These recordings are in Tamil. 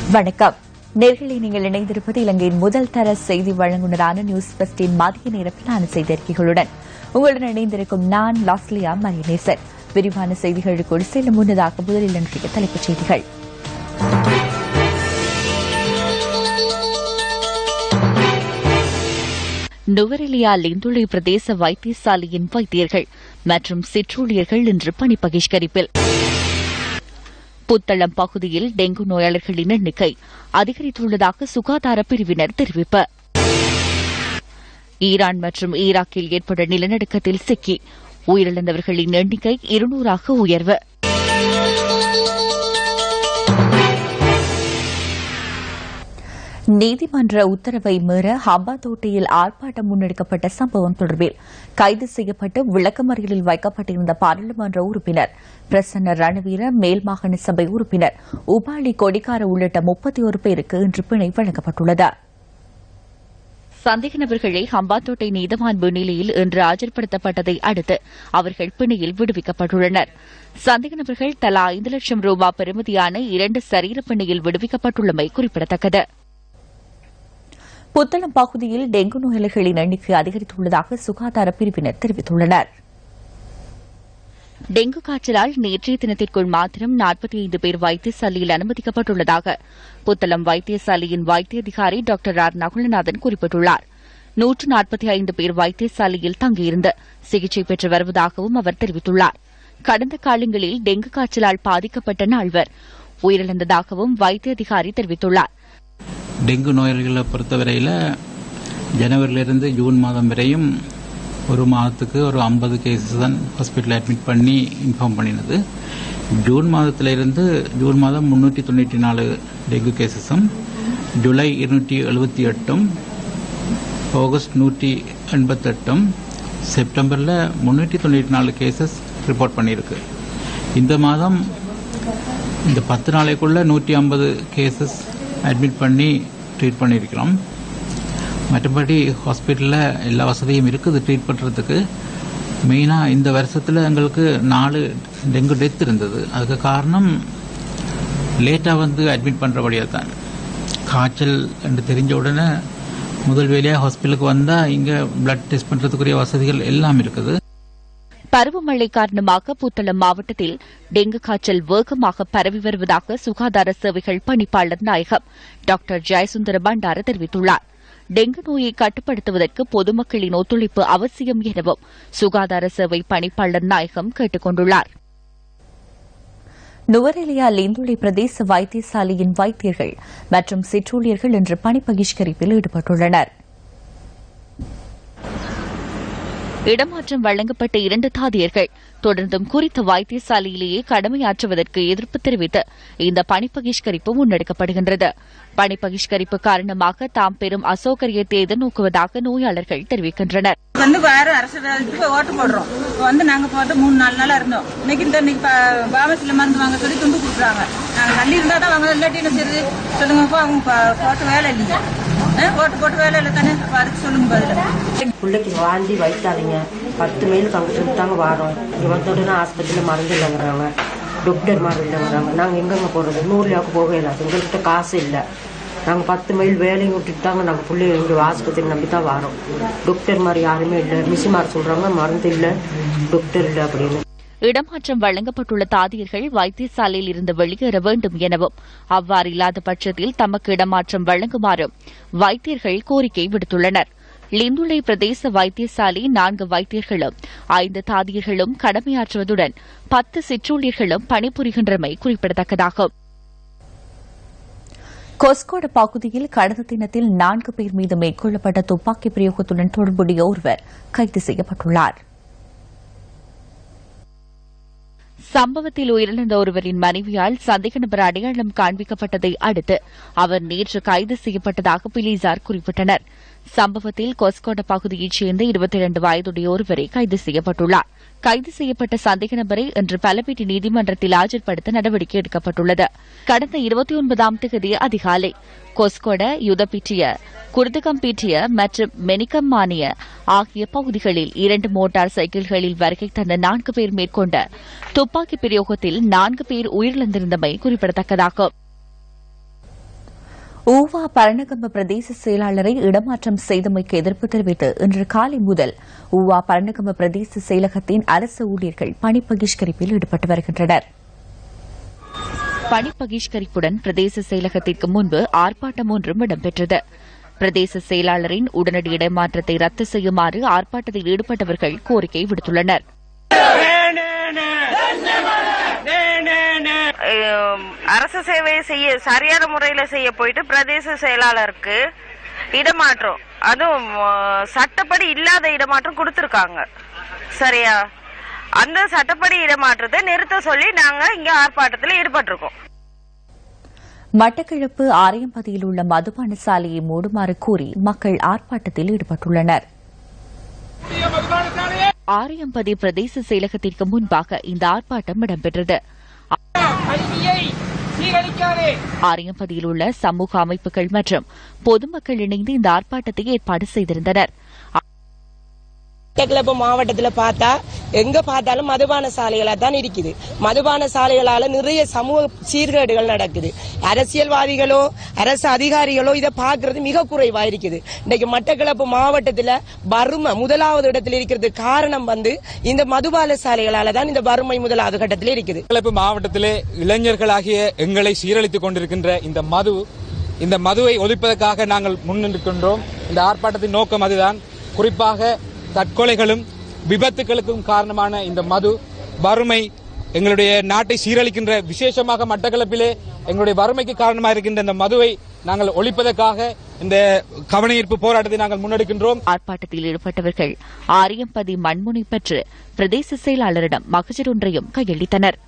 வணக்கம். நேர்களை நீங்கள் இணைந்திருப்பது இலங்கையின் முதல் தர செய்தி வழங்குனரான நியூஸ் பஸ்டின் மதிய நேர பிளான செய்தி அறிக்கைகளுடன் உங்களுடன் இணைந்திருக்கும் நான் லாஸ்லியா மரியநேசன். விரிவான செய்திகளுக்கு செல்லும் முன்னதாக முதலில் இன்றைய தலைப்புச் செய்திகள். நுவரெலியா லிந்துளை பிரதேச வைத்தியசாலையின் வைத்தியர்கள் மற்றும் சிற்றூழியர்கள் இன்று பணி பகிஷ்கரிப்பில். புத்தளம் பகுதியில் டெங்கு நோயாளர்களின் எண்ணிக்கை அதிகரித்துள்ளதாக சுகாதார பிரிவினர் தெரிவிப்பு. ஈரான் மற்றும் ஈராக்கில் ஏற்பட்ட நிலநடுக்கத்தில் சிக்கி உயிரிழந்தவர்களின் எண்ணிக்கை 200ஆக உயர்வு. நீதிமன்ற உத்தரவை மீற ஹம்பாந்தோட்டையில் ஆர்ப்பாட்டம் முன்னெடுக்கப்பட்ட சம்பவம் தொடர்பில் கைது செய்யப்பட்டு விளக்கமறியலில் வைக்கப்பட்டிருந்த பாராளுமன்ற உறுப்பினர் பிரசன்ன ரணவீர, மேல் மாகாண சபை உறுப்பினர் உபாலி கொடிக்கார உள்ளிட்ட 31 பேருக்கு இன்று பிணை வழங்கப்பட்டுள்ளது. சந்தேக நபர்களை ஹம்பாந்தோட்டை நீதவான் முன்னிலையில் இன்று ஆஜர்படுத்தப்பட்டதை அடுத்து அவர்கள் பிணையில் விடுவிக்கப்பட்டுள்ளனர். சந்தேக நபர்கள் தலா 5 லட்சம் ரூபாய் பெறுமதியான 2 சரீர பிணையில் விடுவிக்கப்பட்டுள்ளமை குறிப்பிடத்தக்கது. புத்தளம் பகுதியில் டெங்கு நோயாளிகளின் எண்ணிக்கை அதிகரித்துள்ளதாக சுகாதார பிரிவினர் தெரிவித்துள்ளனர். டெங்கு காய்ச்சலால் நேற்றைய தினத்திற்குள் மாத்திரம் 45 பேர் வைத்தியசாலையில் அனுமதிக்கப்பட்டுள்ளதாக புத்தளம் வைத்தியசாலையின் வைத்திய அதிகாரி டாக்டர் ஆர் நகுலநாதன் குறிப்பிட்டுள்ளார். 145 பேர் வைத்தியசாலையில் தங்கியிருந்து சிகிச்சை பெற்று வருவதாகவும் அவர் தெரிவித்துள்ளார். கடந்த காலங்களில் டெங்கு காய்ச்சலால் பாதிக்கப்பட்ட 4 உயிரிழந்ததாகவும் வைத்திய அதிகாரி தெரிவித்துள்ளார். டெங்கு நோயாளிகளை பொறுத்தவரையில் ஜனவரியிலிருந்து ஜூன் மாதம் வரையும் ஒரு மாதத்துக்கு ஒரு 50 கேசஸ் தான் ஹாஸ்பிட்டல் அட்மிட் பண்ணி இன்ஃபார்ம் பண்ணினது. ஜூன் மாதத்திலிருந்து ஜூன் மாதம் 394 டெங்கு கேசஸும், ஜூலை 278, ஆகஸ்ட் 188, செப்டம்பரில் 394 கேசஸ் ரிப்போர்ட் பண்ணியிருக்கு. இந்த மாதம் இந்த 10 நாளைக்குள்ள 150 கேசஸ் அட்மிட் பண்ணி ட்ரீட் பண்ணியிருக்கிறோம். மற்றபடி ஹாஸ்பிட்டலில் எல்லா வசதியும் இருக்குது ட்ரீட் பண்ணுறதுக்கு. மெயினாக இந்த வருஷத்தில் எங்களுக்கு 4 டெங்கு டெத் இருந்தது. அதுக்கு காரணம் லேட்டாக அட்மிட் பண்ணுறபடியாக தான். காய்ச்சல் என்று தெரிஞ்ச உடனே முதல் வேலையாக ஹாஸ்பிட்டலுக்கு வந்தால் இங்கே பிளட் டெஸ்ட் பண்ணுறதுக்குரிய வசதிகள் எல்லாம் இருக்குது. பருவமழை காரணமாக புத்தளம் மாவட்டத்தில் டெங்கு காய்ச்சல் வேகமாக பரவி வருவதாக சுகாதார சேவைகள் பணிப்பாளர் நாயகம் டாக்டர் ஜெயசுந்தர பண்டார தெரிவித்துள்ளார். டெங்கு நோயை கட்டுப்படுத்துவதற்கு பொதுமக்களின் ஒத்துழைப்பு அவசியம் எனவும் சுகாதார சேவை பணிப்பாளர் நாயகம் கேட்டுக் கொண்டுள்ளார். நுவரெலியா லிந்துளை பிரதேச வைத்தியசாலையின் வைத்தியர்கள் மற்றும் சிற்றூழியர்கள் இன்று பணி பகிஷ்கரிப்பில் ஈடுபட்டுள்ளனர். இடமாற்றம் வழங்கப்பட்ட 2 தாதியர்கள் தொடர்ந்தும் குறித்த வைத்தியசாலையிலேயே கடமையாற்றுவதற்கு எதிர்ப்பு தெரிவித்து இந்த பணி பகிஷ்கரிப்பு முன்னெடுக்கப்படுகின்றது. பணி பகிஷ்கரிப்பு காரணமாக தாம் பெரும் அசௌகரியத்தை எதிர்நோக்குவதாக நோயாளர்கள் தெரிவிக்கின்றனர். வேற அரசு ஓட்டு போடுறோம். நாங்க போட்டு 3-4 நாளா இருந்தோம். இன்னைக்கு பாமசில மருந்து வாங்க சொல்லி துண்டு கொடுக்குறாங்க. நாங்க தள்ளி இருந்தா தான் வாங்க, இல்லாட்டி சரி சொல்லுங்கப்பா, அவங்க போட்டு வேலை இல்லையா, ஓட்டு போட்டு வேலை இல்லை தானே, அதுக்கு சொல்லுங்க பதில். பிள்ளைக்கு வாந்தி வைத்தாதீங்க, 10 மைல் அங்கிட்டு தாங்க வாரோம். இங்கே வந்தோடனே ஆஸ்பத்திரியில் மருந்து இல்லைங்கிறாங்க, டாக்டர் மாதிரி இல்லைங்கிறாங்க. நாங்கள் எங்கெங்க போகிறது? 100 ரூபாய்க்கு போக இல்லாது, எங்கள்கிட்ட காசு இல்லை. நாங்கள் 10 மைல் வேலையை விட்டுட்டு தாங்க நாங்கள் பிள்ளைங்க இங்கே ஆஸ்பத்திரி நம்பி தான் வாரோம். டாக்டர் மாதிரி யாருமே இல்லை. மிஷிமார் சொல்கிறாங்க மருந்து இல்லை, டாக்டர் இல்லை அப்படின்னு. இடமாற்றம் வழங்கப்பட்டுள்ள தாதியர்கள் வைத்தியசாலையில் இருந்து வெளியேற வேண்டும் எனவும் அவ்வாறு இல்லாத பட்சத்தில் தமக்கு இடமாற்றம் வழங்குமாறும் வைத்தியர்கள் கோரிக்கை விடுத்துள்ளனர். லிந்துளை பிரதேச வைத்தியசாலை 4 வைத்தியர்களும் 5 தாதியர்களும் கடமையாற்றுவதுடன் 10 சிற்றூழியர்களும் பணிபுரிகின்றமை குறிப்பிடத்தக்கதாகும். கொஸ்கோட பகுதியில் கடந்த தினத்தில் 4 பேர் மீது மேற்கொள்ளப்பட்ட துப்பாக்கி பிரயோகத்துடன் தொடர்புடைய ஒருவர் கைது செய்யப்பட்டுள்ளார். சம்பவத்தில் உயிரிழந்த ஒருவரின் மனைவியால் சந்தேக நபர் அடையாளம் காண்பிக்கப்பட்டதை அடுத்து அவர் நேற்று கைது செய்யப்பட்டதாக போலீசார் குறிப்பிட்டனர். சம்பவத்தில் கொஸ்கோட பகுதியைச் சேர்ந்த 22 வயதுடைய ஒருவரை கைது செய்யப்பட்டுள்ளார். கைது செய்யப்பட்ட சந்தேக நபரை இன்று பலபீட்டி நீதிமன்றத்தில் ஆஜர்படுத்த நடவடிக்கை எடுக்கப்பட்டுள்ளது. கடந்த 29ஆம் தேதி அதிகாலை கொஸ்கோட யுதபீட்டிய, குர்துகம்பீட்டிய மற்றும் மெனிக்கம்மானிய ஆகிய பகுதிகளில் 2 மோட்டார் சைக்கிள்களில் வருகை தந்த 4 பேர் மேற்கொண்ட துப்பாக்கி பிரயோகத்தில் 4 பேர் உயிரிழந்திருந்தமை குறிப்பிடத்தக்கதாகும். ஊவா பரணகம்ப பிரதேச செயலாளரை இடமாற்றம் செய்தமைக்கு எதிர்ப்பு தெரிவித்து இன்று காலை முதல் ஊவா பரணகம்ப பிரதேச செயலகத்தின் அரசு ஊழியர்கள் பணி பகிஷ்கரிப்பில் ஈடுபட்டு வருகின்றனர். பணி பகிஷ்கரிப்புடன் பிரதேச செயலகத்திற்கு முன்பு ஆர்ப்பாட்டம் ஒன்றும் இடம்பெற்றது. பிரதேச செயலாளரின் உடனடி இடமாற்றத்தை ரத்து செய்யுமாறு ஆர்ப்பாட்டத்தில் ஈடுபட்டவர்கள் கோரிக்கை விடுத்துள்ளனர். அரசு சேவை செய்ய சரியான முறையில செய்ய போயிட்டு பிரதேச செயலாளருக்கு இடமாற்றம், அதுவும் சட்டப்படி இல்லாத இடமாற்றம் கொடுத்திருக்காங்க. சரியா, அந்த சட்டப்படி இடமாற்றத்தை நிறுத்த சொல்லி நாங்க இங்க ஆர்ப்பாட்டத்தில் ஈடுபட்டிருக்கோம். மட்டக்களப்பு ஆரியம்பதியில் உள்ள மதுபான சாலையை மூடுமாறு கூறி மக்கள் ஆர்ப்பாட்டத்தில் ஈடுபட்டுள்ளனர். ஆரியம்பதி பிரதேச செயலகத்திற்கு முன்பாக இந்த ஆர்ப்பாட்டம் இடம்பெற்றது. ஆரியம்பதியில் உள்ள சமூக அமைப்புகள் மற்றும் பொதுமக்கள் இணைந்து இந்த ஆர்ப்பாட்டத்தை ஏற்பாடு செய்திருந்தனர். மட்டக்களப்பு மாவட்டத்தில் பார்த்தா எங்க பார்த்தாலும் மதுபான சாலைகளா தான் இருக்குது. மதுபான சாலைகளால நிறைய சமூக சீர்கேடுகள் நடக்குது. அரசியல்வாதிகளோ அரசு அதிகாரிகளோ இதை பார்க்கறது மிக குறைவா இருக்குது. இன்னைக்கு மட்டக்களப்பு மாவட்டத்தில் வறுமை முதலாவது இடத்தில் இருக்கிறது காரணம் இந்த மதுபான சாலைகளால தான் இந்த வறுமை முதலாவது கட்டத்தில் இருக்குது. மட்டக்களப்பு மாவட்டத்திலே இளைஞர்களாகிய எங்களை சீரழித்துக் கொண்டிருக்கின்ற இந்த மதுவை ஒழிப்பதற்காக நாங்கள் முன்னிற்கின்றோம். இந்த ஆர்ப்பாட்டத்தின் நோக்கம் அதுதான். குறிப்பாக தற்கொலைகளும் விபத்துகளுக்கும் காரணமான இந்த மது வறுமை எங்களுடைய நாட்டை சீரழிக்கின்ற, விசேஷமாக மட்டக்களப்பிலே எங்களுடைய வறுமைக்கு காரணமாக இருக்கின்ற இந்த மதுவை நாங்கள் ஒழிப்பதற்காக இந்த கவனஈர்ப்பு போராட்டத்தை நாங்கள் முன்னெடுக்கின்றோம். ஆர்ப்பாட்டத்தில் ஈடுபட்டவர்கள் ஆரியம்பதி மண்முனை பெற்று பிரதேச செயலாளரிடம் மகஜர் ஒன்றையும் கையளித்தனர்.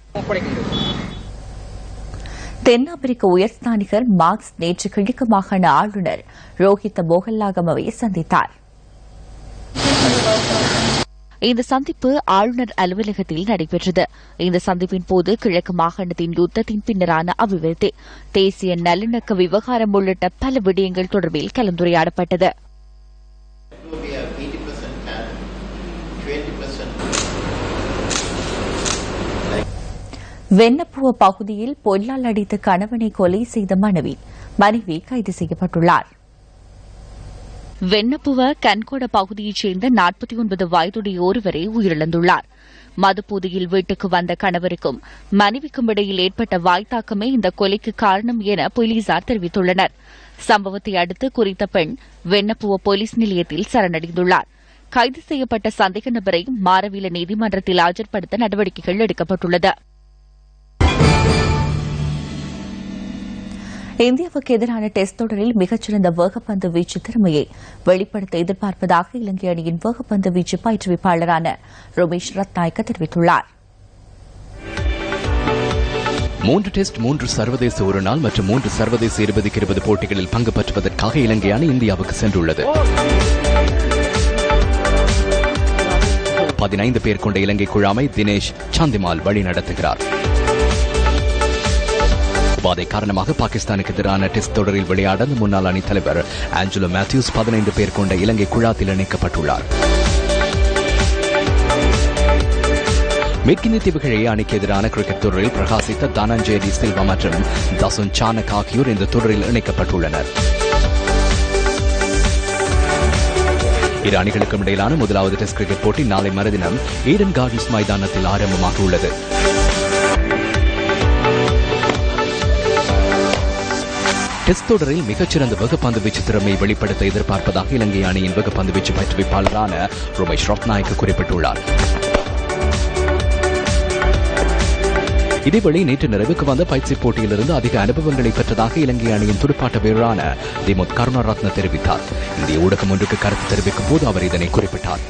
தென்னாப்பிரிக்க உயர்ஸ்தானிகர் மார்க்ஸ் நேற்று கிழக்கு மாகாண ஆளுநர் ரோஹித மோகல்லாகமவை சந்தித்தார். இந்த சந்திப்பு ஆளுநர் அலுவலகத்தில் நடைபெற்றது. இந்த சந்திப்பின் போது கிழக்கு மாகாணத்தின் யுத்தத்தின் பின்னரான அபிவிருத்தி, தேசிய நல்லிணக்க விவகாரம் உள்ளிட்ட பல விடயங்கள் தொடர்பில் கலந்துரையாடப்பட்டது. வெண்ணப்புவ பகுதியில் பொல்லால் அடித்து கணவனை கொலை செய்த மனைவி கைது செய்யப்பட்டுள்ளார். வெண்ணப்புவ கன்கோட பகுதியைச் சேர்ந்த 49 வயதுடைய ஒருவரை உயிரிழந்துள்ளார். மதுபோதையில் வீட்டுக்கு வந்த கணவருக்கும் மனைவிக்கும் இடையில் ஏற்பட்ட வாய்த்தாக்கமே இந்த கொலைக்கு காரணம் என போலீசார் தெரிவித்துள்ளனர். சம்பவத்தை அடுத்து குறித்த பெண் வெண்ணப்புவ போலீஸ் நிலையத்தில் சரணடைந்துள்ளார். கைது செய்யப்பட்ட சந்தேக நபரை மாரவில நீதிமன்றத்தில் ஆஜர்படுத்த நடவடிக்கைகள் எடுக்கப்பட்டுள்ளது. இந்தியாவுக்கு எதிரான டெஸ்ட் தொடரில் மிகச்சிறந்த வேகப்பந்து வீச்சு திறமையை வெளிப்படுத்த எதிர்பார்ப்பதாக இலங்கை அணியின் வேகப்பந்து வீச்சு பயிற்றுவிப்பாளரான ரமேஷ் ரத்நாயக்க தெரிவித்துள்ளார். 3 டெஸ்ட் 3 சர்வதேச ஒருநாள் மற்றும் 3 சர்வதேச 20-20 போட்டிகளில் பங்கு பெற்றுவதற்காக இலங்கை அணி இந்தியாவுக்கு சென்றுள்ளது. 15 பேர் கொண்ட இலங்கை குழாமை தினேஷ் சந்திமால் வழிநடத்துகிறார். உபாதை காரணமாக பாகிஸ்தானுக்கு எதிரான டெஸ்ட் தொடரில் விளையாட முன்னாள் அணி தலைவர் ஆஞ்சலோ மேத்யூஸ் 15 பேர் கொண்ட இலங்கை குழாத்தில் இணைக்கப்பட்டுள்ளார். மேற்கிந்திய தீவுகள் அணிக்கு எதிரான கிரிக்கெட் தொடரில் பிரகாசித்த தனஞ்சய டி சில்வா மற்றும் தசுன் சானக் ஆகியோர் இந்த தொடரில் இணைக்கப்பட்டுள்ளனர். இரு அணிகளுக்கும் இடையிலான முதலாவது டெஸ்ட் கிரிக்கெட் போட்டி நாளை மறுதினம் ஈடன் கார்டன்ஸ் மைதானத்தில் ஆரம்பமாக உள்ளது. டெஸ்ட் தொடரில் மிகச்சிறந்த வேகப்பந்து வீச்சு திறமையை வெளிப்படுத்த எதிர்பார்ப்பதாக இலங்கை அணியின் வேகப்பந்து வீச்சு பயிற்றுவிப்பாளரான ரமேஷ் ரத்நாயக்க குறிப்பிட்டுள்ளார். இதேவேளை நேற்று நிறைவுக்கு வந்த பயிற்சி போட்டியிலிருந்து அதிக அனுபவங்களை பெற்றதாக இலங்கை அணியின் துடுப்பாட்ட வீரரான திமுத் கருணாரத்ன தெரிவித்தார். இந்திய ஊடகம் ஒன்றுக்கு கருத்து தெரிவிக்கும் போது அவர் இதனை குறிப்பிட்டார்.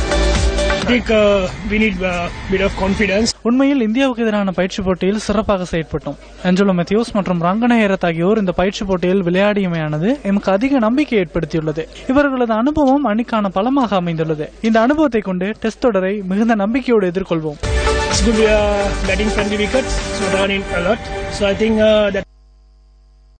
உண்மையில் இந்தியாவுக்கு எதிரான பயிற்சி போட்டியில் சிறப்பாக செயற்பட்டோம். ஆஞ்சலோ மேத்யூஸ் மற்றும் ரங்கநாயரத் ஆகியோர் இந்த பயிற்சி போட்டியில் விளையாடியமையானது எமக்கு அதிக நம்பிக்கை ஏற்படுத்தியுள்ளது. இவர்களது அனுபவம் அணிக்கான பலமாக அமைந்துள்ளது. இந்த அனுபவத்தை கொண்டு டெஸ்ட் தொடரை மிகுந்த நம்பிக்கையோடு எதிர்கொள்வோம்.